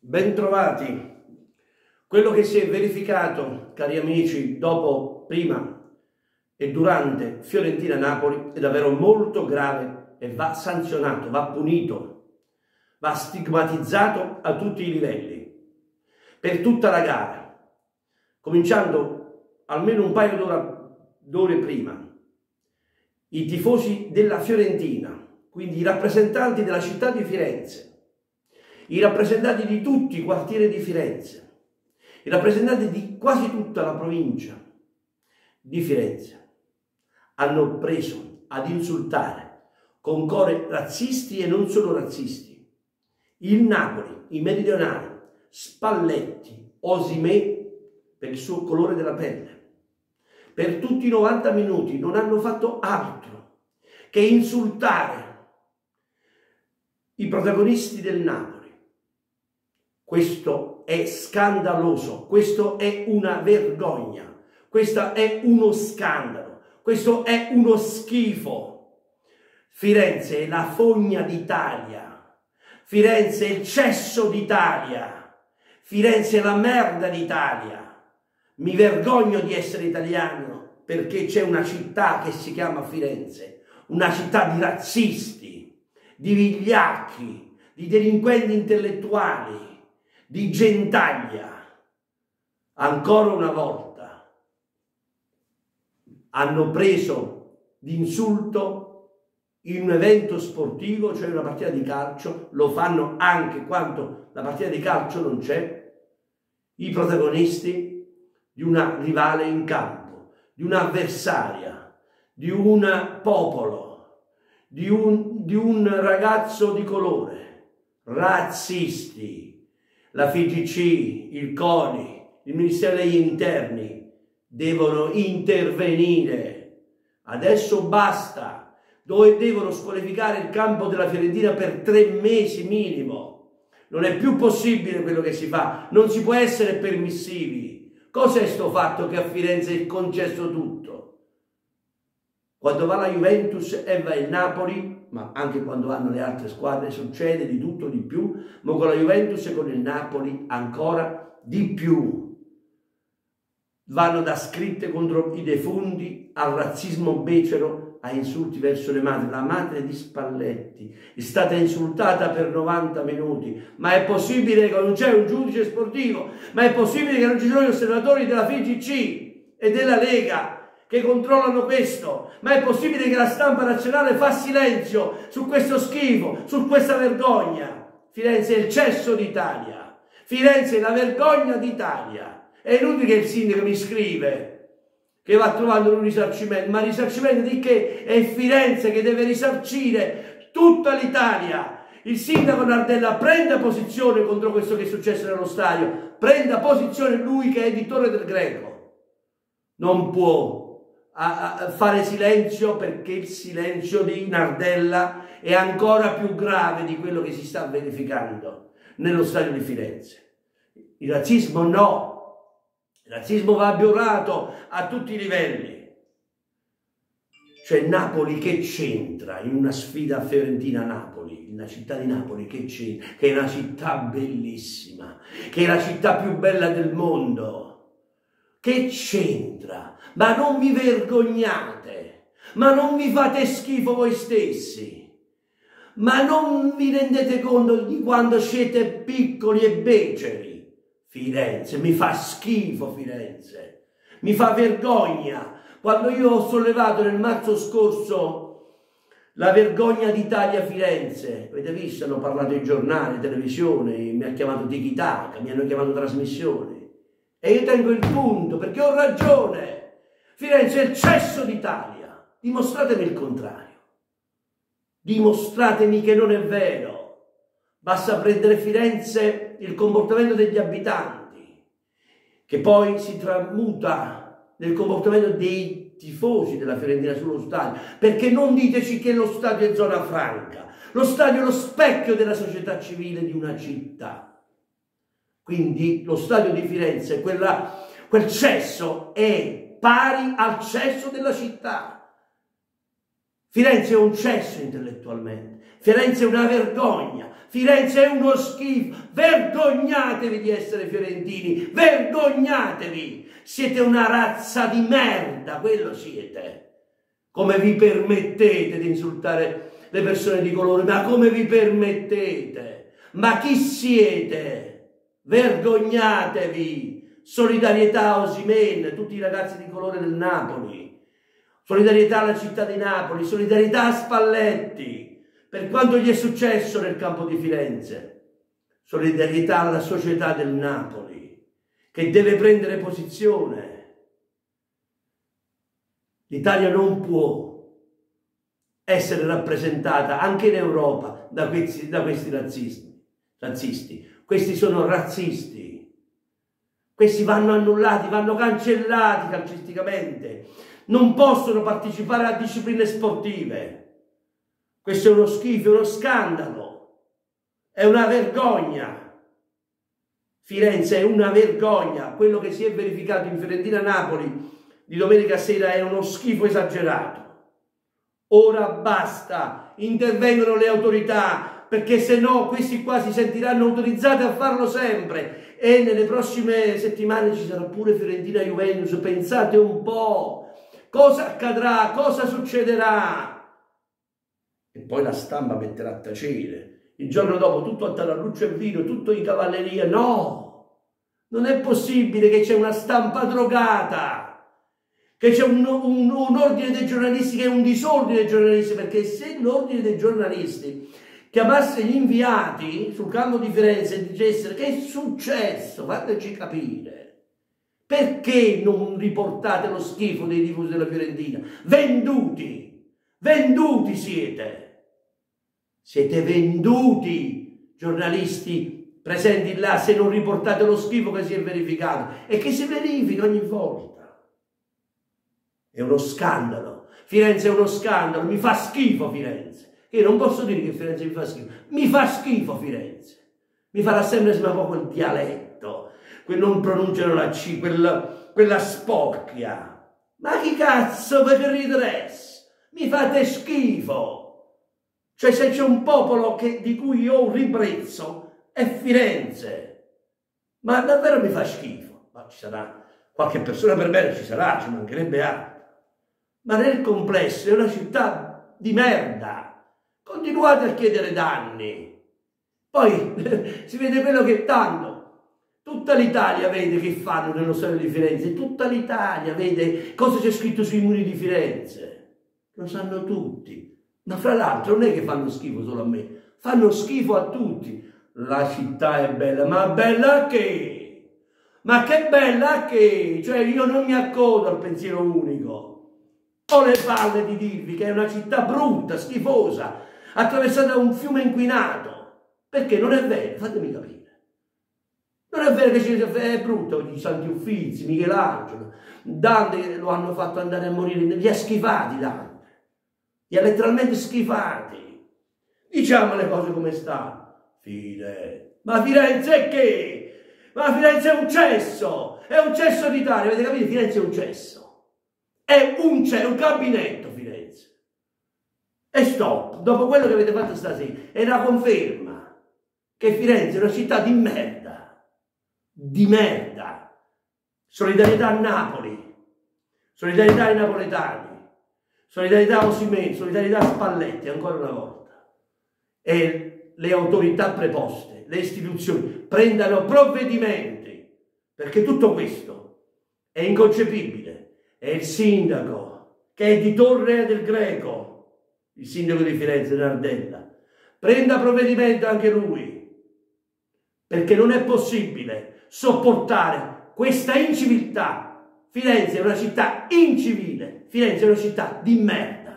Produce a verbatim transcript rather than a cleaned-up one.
Bentrovati. Quello che si è verificato, cari amici, dopo, prima e durante Fiorentina-Napoli è davvero molto grave e va sanzionato, va punito, va stigmatizzato a tutti i livelli, per tutta la gara, cominciando almeno un paio d'ore prima. I tifosi della Fiorentina, quindi i rappresentanti della città di Firenze, i rappresentanti di tutti i quartieri di Firenze, i rappresentanti di quasi tutta la provincia di Firenze hanno preso ad insultare con cori razzisti e non solo razzisti il Napoli, i meridionali, Spalletti, Osimè per il suo colore della pelle. Per tutti i novanta minuti non hanno fatto altro che insultare i protagonisti del Napoli. Questo è scandaloso, questo è una vergogna, questo è uno scandalo, questo è uno schifo. Firenze è la fogna d'Italia, Firenze è il cesso d'Italia, Firenze è la merda d'Italia. Mi vergogno di essere italiano perché c'è una città che si chiama Firenze, una città di razzisti, di vigliacchi, di delinquenti intellettuali, di gentaglia. Ancora una volta hanno preso d'insulto in un evento sportivo, cioè una partita di calcio, lo fanno anche quando la partita di calcio non c'è, i protagonisti di una rivale in campo, di un'avversaria, di un popolo, di un, di un ragazzo di colore, razzisti. La F I G C, il CONI, il Ministero degli Interni devono intervenire. Adesso basta. Dove devono squalificare il campo della Fiorentina per tre mesi minimo. Non è più possibile quello che si fa. Non si può essere permissivi. Cos'è sto fatto che a Firenze è concesso tutto? Quando va la Juventus e va il Napoli, ma anche quando vanno le altre squadre succede di tutto di più, ma con la Juventus e con il Napoli ancora di più. Vanno da scritte contro i defunti al razzismo becero, a insulti verso le madri. La madre di Spalletti è stata insultata per novanta minuti. Ma è possibile che non c'è un giudice sportivo? Ma è possibile che non ci sono gli osservatori della F I G C e della Lega che controllano questo? Ma è possibile che la stampa nazionale fa silenzio su questo schifo, su questa vergogna? Firenze è il cesso d'Italia, Firenze è la vergogna d'Italia. È inutile che il sindaco mi scrive che va trovando un risarcimento, ma risarcimento di che? È Firenze che deve risarcire tutta l'Italia. Il sindaco Nardella prenda posizione contro questo che è successo nello stadio, prenda posizione lui che è editore del Greco. Non può a, a fare silenzio, perché il silenzio di Nardella è ancora più grave di quello che si sta verificando nello stadio di Firenze. Il razzismo no, il razzismo va abbiorato a tutti i livelli. Cioè Napoli che c'entra in una sfida Fiorentina-Napoli, la città di Napoli che c'entra, che è una città bellissima, che è la città più bella del mondo. Che c'entra? Ma non vi vergognate? Ma non vi fate schifo voi stessi? Ma non vi rendete conto di quando siete piccoli e beceri? Firenze, mi fa schifo Firenze, mi fa vergogna. Quando io ho sollevato nel marzo scorso la vergogna d'Italia Firenze, avete visto, hanno parlato i giornali, televisione, mi ha chiamato Tiki Taka, mi hanno chiamato trasmissioni. E io tengo il punto, perché ho ragione. Firenze è il cesso d'Italia. Dimostratemi il contrario. Dimostratemi che non è vero. Basta prendere Firenze, il comportamento degli abitanti, che poi si tramuta nel comportamento dei tifosi della Fiorentina sullo stadio. Perché non diteci che lo stadio è zona franca. Lo stadio è lo specchio della società civile di una città. Quindi lo stadio di Firenze, quella, quel cesso è pari al cesso della città. Firenze è un cesso intellettualmente, Firenze è una vergogna, Firenze è uno schifo, vergognatevi di essere fiorentini, vergognatevi, siete una razza di merda, quello siete. Come vi permettete di insultare le persone di colore? Ma come vi permettete? Ma chi siete? Vergognatevi! Solidarietà a Osimhen, tutti i ragazzi di colore del Napoli, solidarietà alla città di Napoli, solidarietà a Spalletti, per quanto gli è successo nel campo di Firenze, solidarietà alla società del Napoli, che deve prendere posizione. L'Italia non può essere rappresentata anche in Europa da questi, da questi razzisti, razzisti. Questi sono razzisti. Questi vanno annullati, vanno cancellati calcisticamente. Non possono partecipare a discipline sportive. Questo è uno schifo, è uno scandalo. È una vergogna. Firenze è una vergogna. Quello che si è verificato in Fiorentina-Napoli di domenica sera è uno schifo esagerato. Ora basta, intervengono le autorità, perché se no questi qua si sentiranno autorizzati a farlo sempre e nelle prossime settimane ci sarà pure Fiorentina-Juventus. Pensate un po' cosa accadrà, cosa succederà. E poi la stampa metterà a tacere. Il giorno dopo tutto a taralluccio e vino, tutto in cavalleria. No, non è possibile che c'è una stampa drogata, che c'è un, un, un ordine dei giornalisti che è un disordine dei giornalisti, perché se l'ordine dei giornalisti chiamasse gli inviati sul campo di Firenze e dicessero che è successo, fateci capire, perché non riportate lo schifo dei tifosi della Fiorentina? Venduti, venduti siete, siete venduti, giornalisti presenti là, se non riportate lo schifo che si è verificato e che si verifica ogni volta. È uno scandalo. Firenze è uno scandalo. Mi fa schifo Firenze. Io non posso dire che Firenze mi fa schifo. Mi fa schifo Firenze. Mi farà sempre sembra un po' quel dialetto. Quel non pronunciano la C, quella, quella spocchia. Ma chi cazzo ve che ridresse? Mi fate schifo. Cioè se c'è un popolo che, di cui io ho un ribrezzo è Firenze. Ma davvero mi fa schifo. Ma ci sarà qualche persona per bene, ci sarà, ci mancherebbe altro. Ma nel complesso è una città di merda. Continuate a chiedere danni. Poi si vede quello che tanto. Tutta l'Italia vede che fanno nello stadio di Firenze. Tutta l'Italia vede cosa c'è scritto sui muri di Firenze. Lo sanno tutti. Ma fra l'altro non è che fanno schifo solo a me. Fanno schifo a tutti. La città è bella. Ma bella che? Ma che bella che? Cioè io non mi accodo al pensiero unico. Ho le palle di dirvi che è una città brutta, schifosa, attraversata da un fiume inquinato. Perché non è vero, fatemi capire. Non è vero che è brutto, i Santi Uffizi, Michelangelo, Dante lo hanno fatto andare a morire, li ha schifati Dante, li ha letteralmente schifati. Diciamo le cose come stanno. Fine. Ma Firenze è che? Ma Firenze è un cesso, è un cesso d'Italia, avete capito? Firenze è un cesso. È un, c'è un gabinetto Firenze. E stop, dopo quello che avete fatto stasera, è una conferma che Firenze è una città di merda. Di merda. Solidarietà a Napoli, solidarietà ai napoletani, solidarietà a Osimhen, solidarietà a Spalletti, ancora una volta. E le autorità preposte, le istituzioni, prendano provvedimenti, perché tutto questo è inconcepibile. È il sindaco, che è di Torre del Greco, il sindaco di Firenze, Nardella. Prenda provvedimento anche lui, perché non è possibile sopportare questa inciviltà. Firenze è una città incivile, Firenze è una città di merda.